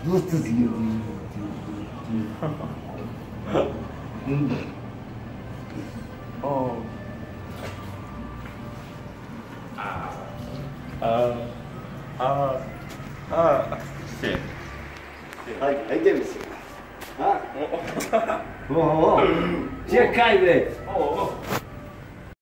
Dosta si Oh. Sì. Hai demişsin. Ha? Oo. Çek kaybet. Oh.